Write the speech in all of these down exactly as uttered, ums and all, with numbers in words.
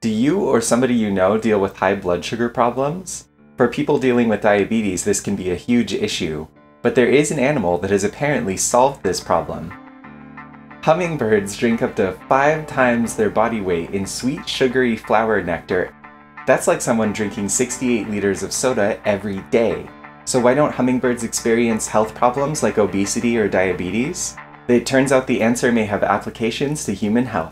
Do you or somebody you know deal with high blood sugar problems? For people dealing with diabetes, this can be a huge issue, but there is an animal that has apparently solved this problem. Hummingbirds drink up to five times their body weight in sweet, sugary flower nectar. That's like someone drinking sixty-eight liters of soda every day. So why don't hummingbirds experience health problems like obesity or diabetes? It turns out the answer may have applications to human health.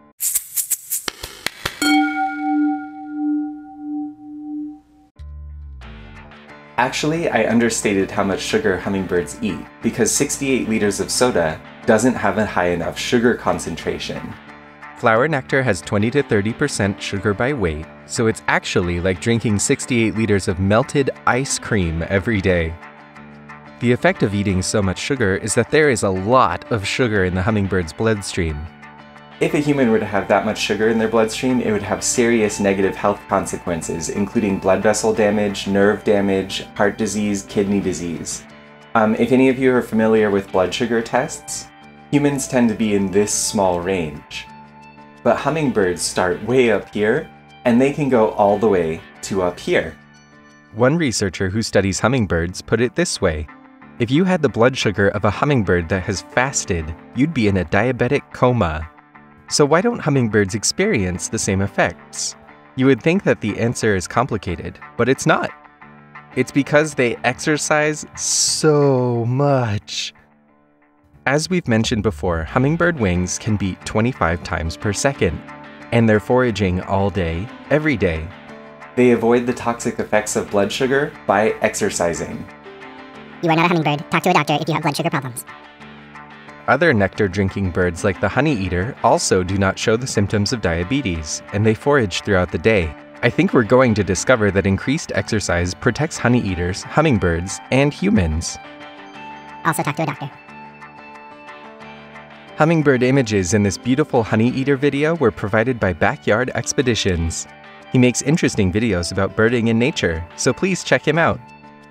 Actually, I understated how much sugar hummingbirds eat, because sixty-eight liters of soda doesn't have a high enough sugar concentration. Flower nectar has twenty to thirty percent sugar by weight, so it's actually like drinking sixty-eight liters of melted ice cream every day. The effect of eating so much sugar is that there is a lot of sugar in the hummingbird's bloodstream. If a human were to have that much sugar in their bloodstream, it would have serious negative health consequences, including blood vessel damage, nerve damage, heart disease, kidney disease. Um, if any of you are familiar with blood sugar tests, humans tend to be in this small range. But hummingbirds start way up here, and they can go all the way to up here. One researcher who studies hummingbirds put it this way: if you had the blood sugar of a hummingbird that has fasted, you'd be in a diabetic coma. So why don't hummingbirds experience the same effects? You would think that the answer is complicated, but it's not. It's because they exercise so much. As we've mentioned before, hummingbird wings can beat twenty-five times per second, and they're foraging all day, every day. They avoid the toxic effects of blood sugar by exercising. You are not a hummingbird. Talk to a doctor if you have blood sugar problems. Other nectar-drinking birds like the honeyeater also do not show the symptoms of diabetes, and they forage throughout the day. I think we're going to discover that increased exercise protects honeyeaters, hummingbirds, and humans. Also talk to a doctor. Hummingbird images in this beautiful honeyeater video were provided by Backyard Expeditions. He makes interesting videos about birding in nature, so please check him out.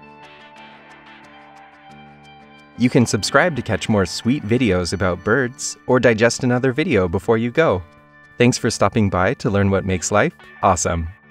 You can subscribe to catch more sweet videos about birds, or digest another video before you go. Thanks for stopping by to learn what makes life awesome.